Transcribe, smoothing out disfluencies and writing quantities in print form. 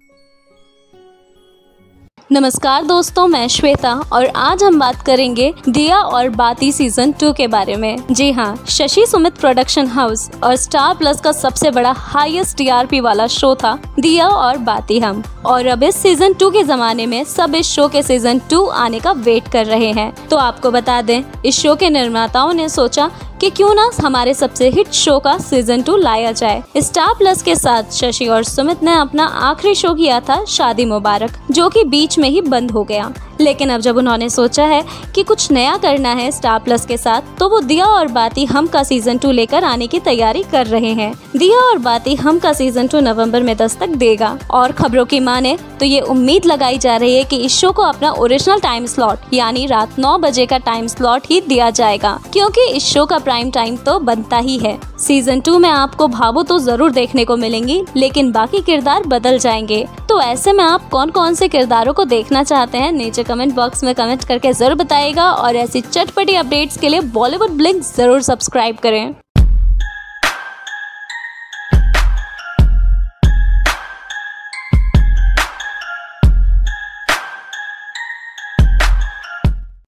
नमस्कार दोस्तों, मैं श्वेता और आज हम बात करेंगे दिया और बाती सीजन 2 के बारे में। जी हाँ, शशि सुमित प्रोडक्शन हाउस और स्टार प्लस का सबसे बड़ा हाईएस्ट टीआरपी वाला शो था दिया और बाती हम। और अब इस सीजन 2 के जमाने में सब इस शो के सीजन 2 आने का वेट कर रहे हैं। तो आपको बता दें, इस शो के निर्माताओं ने सोचा कि क्यों ना हमारे सबसे हिट शो का सीजन 2 लाया जाए। स्टार प्लस के साथ शशि और सुमित ने अपना आखिरी शो किया था शादी मुबारक, जो कि बीच में ही बंद हो गया। लेकिन अब जब उन्होंने सोचा है कि कुछ नया करना है स्टार प्लस के साथ, तो वो दिया और बाती हम का सीजन 2 लेकर आने की तैयारी कर रहे हैं। दिया और बाती हम का सीजन 2 नवंबर में दस्तक देगा और खबरों की माने तो ये उम्मीद लगाई जा रही है कि इस शो को अपना ओरिजिनल टाइम स्लॉट यानी रात 9 बजे का टाइम स्लॉट ही दिया जाएगा, क्योंकि इस शो का प्राइम टाइम तो बनता ही है। सीजन 2 में आपको भावो तो जरूर देखने को मिलेंगी, लेकिन बाकी किरदार बदल जाएंगे। तो ऐसे में आप कौन कौन से किरदारों को देखना चाहते हैं, नीचे कमेंट बॉक्स में कमेंट करके जरूर बताइएगा। और ऐसी चटपटी अपडेट्स के लिए बॉलीवुड ब्लिंक जरूर सब्सक्राइब करें।